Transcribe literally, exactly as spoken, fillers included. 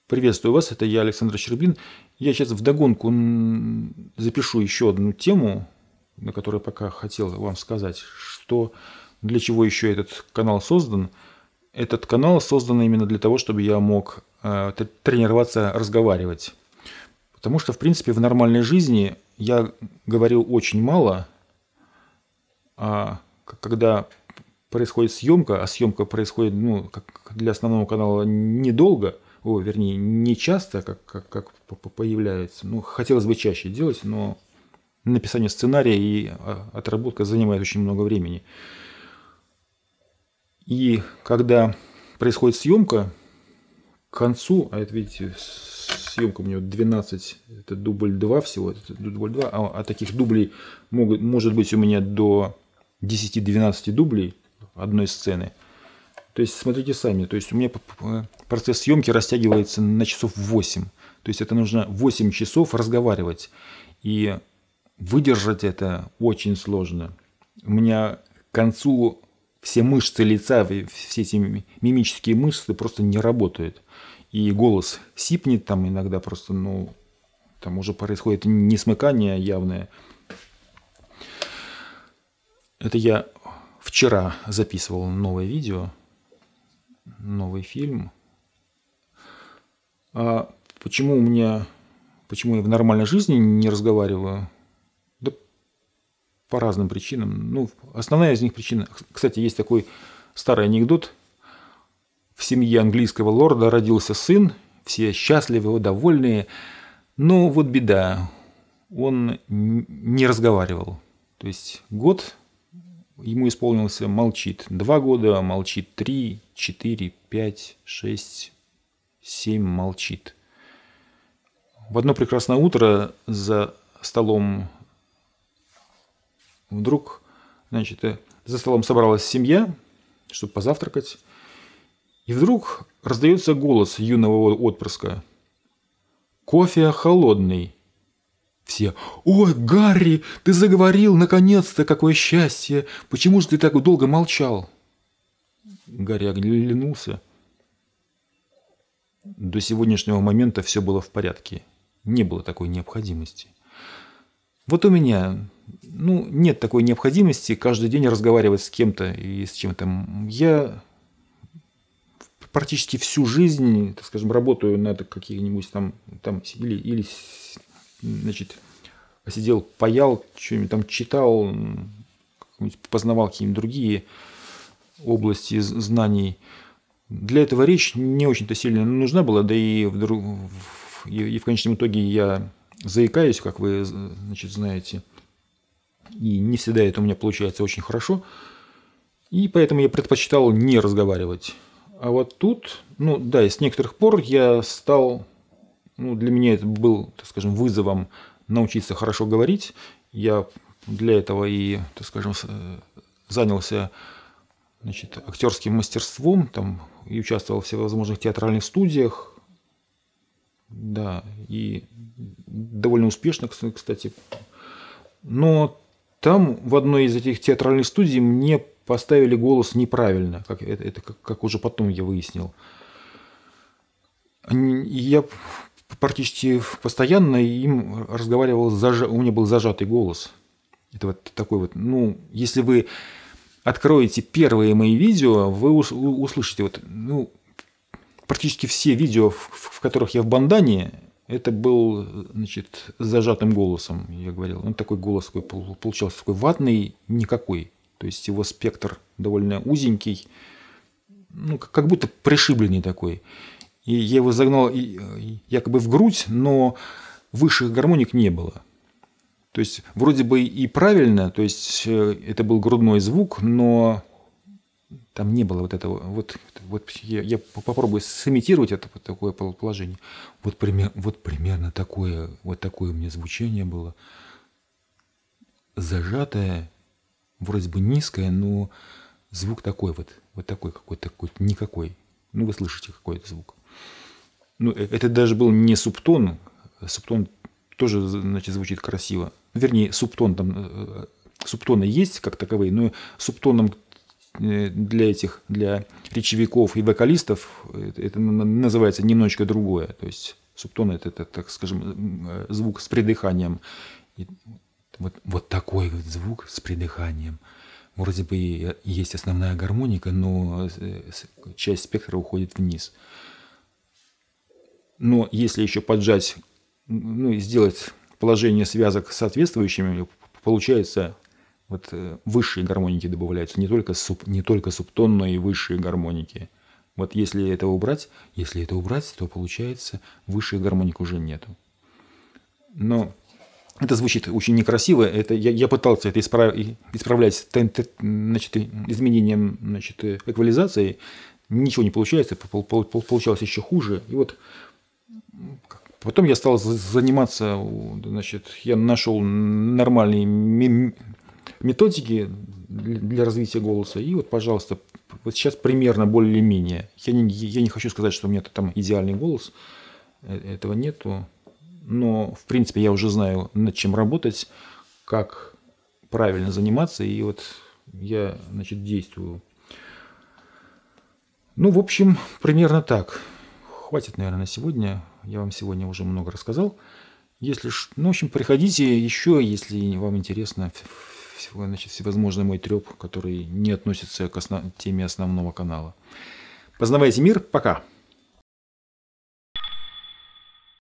Приветствую вас, это я, Александр Щербин. Я сейчас вдогонку запишу еще одну тему, на которую пока хотел вам сказать, что для чего еще этот канал создан. Этот канал создан именно для того, чтобы я мог э, тренироваться разговаривать. Потому что, в принципе, в нормальной жизни я говорил очень мало, а когда происходит съемка, а съемка происходит, ну, как для основного канала недолго, о, вернее, не часто, как, как, как появляется. Ну, хотелось бы чаще делать, но написание сценария и отработка занимает очень много времени. И когда происходит съемка, к концу, а это, видите, съемка у меня двенадцать, это дубль два всего, это дубль два, а, а таких дублей могут, может быть у меня до десяти-двенадцати дублей одной сцены. То есть, смотрите сами, то есть у меня процесс съемки растягивается на часов восемь. То есть это нужно восемь часов разговаривать. И выдержать это очень сложно. У меня к концу все мышцы лица, все эти мимические мышцы просто не работают. И голос сипнет там иногда просто, ну, там уже происходит несмыкание явное. Это я вчера записывал новое видео, новый фильм. А почему у меня, почему я в нормальной жизни не разговариваю? Да по разным причинам. Ну, основная из них причина. Кстати, есть такой старый анекдот. В семье английского лорда родился сын, все счастливы, довольные. Но вот беда, он не разговаривал. То есть год ему исполнился, молчит. Два года молчит, три, четыре, пять, шесть, семь молчит. В одно прекрасное утро за столом вдруг, значит, за столом собралась семья, чтобы позавтракать. И вдруг раздается голос юного отпрыска. «Кофе холодный». Все: «Ой, Гарри, ты заговорил, наконец-то, какое счастье! Почему же ты так долго молчал?» Гарри оглянулся. До сегодняшнего момента все было в порядке. Не было такой необходимости. Вот у меня, ну, нет такой необходимости каждый день разговаривать с кем-то и с чем-то. Я практически всю жизнь, так скажем, работаю над каких-нибудь там, там или, или значит, сидел, паял, что-нибудь там читал, познавал какие-нибудь другие области знаний. Для этого речь не очень-то сильно нужна была, да и в, и в конечном итоге я заикаюсь, как вы, значит, знаете, и не всегда это у меня получается очень хорошо, и поэтому я предпочитал не разговаривать. А вот тут, ну да, и с некоторых пор я стал, ну, для меня это был, так скажем, вызовом научиться хорошо говорить. Я для этого и, так скажем, занялся, значит, актерским мастерством, там, и участвовал в всевозможных театральных студиях. Да, и довольно успешно, кстати. Но там, в одной из этих театральных студий, мне поставили голос неправильно, как, это, это как, как уже потом я выяснил. И я практически постоянно им разговаривал, зажа... у меня был зажатый голос. Это вот такой вот, ну, если вы откроете первые мои видео, вы услышите вот, ну, практически все видео, в которых я в бандане, это был, значит, с зажатым голосом, я говорил. Он такой голос такой получался, такой ватный, никакой. То есть его спектр довольно узенький, ну, как будто пришибленный такой. И я его загнал якобы в грудь, но высших гармоник не было. То есть вроде бы и правильно, то есть это был грудной звук, но там не было вот этого. Вот, вот я, я попробую сымитировать это такое положение. Вот, пример, вот примерно такое, вот такое у меня звучание было. Зажатое, вроде бы низкое, но звук такой вот, вот такой какой-то, какой-то никакой. Ну, вы слышите какой-то звук. Ну, это даже был не субтон. Субтон тоже, значит, звучит красиво. Вернее, субтон там, субтоны есть как таковые, но субтоном для этих, для речевиков и вокалистов это называется немножечко другое. То есть субтон это, это, так скажем, звук с придыханием. И вот, вот такой вот звук с придыханием. Вроде бы и есть основная гармоника, но часть спектра уходит вниз. Но если еще поджать, ну и сделать положение связок соответствующими, получается, вот высшие гармоники добавляются, не только, суб, не только субтон, но и высшие гармоники. Вот если это убрать, если это убрать, то получается, высших гармоник уже нету. Но это звучит очень некрасиво. Это, я, я пытался это исправ, исправлять значит, изменением значит, эквализации. Ничего не получается, получалось еще хуже. И вот потом я стал заниматься, значит, я нашел нормальные методики для развития голоса. И вот, пожалуйста, вот сейчас примерно более-менее. Я не, я не хочу сказать, что у меня там идеальный голос. Этого нету. Но, в принципе, я уже знаю, над чем работать, как правильно заниматься. И вот я, значит, действую. Ну, в общем, примерно так. Хватит, наверное, на сегодня. Я вам сегодня уже много рассказал. Если, ну, в общем, приходите еще, если вам интересно, значит, всевозможный мой треп, который не относится к основ... теме основного канала. Познавайте мир. Пока.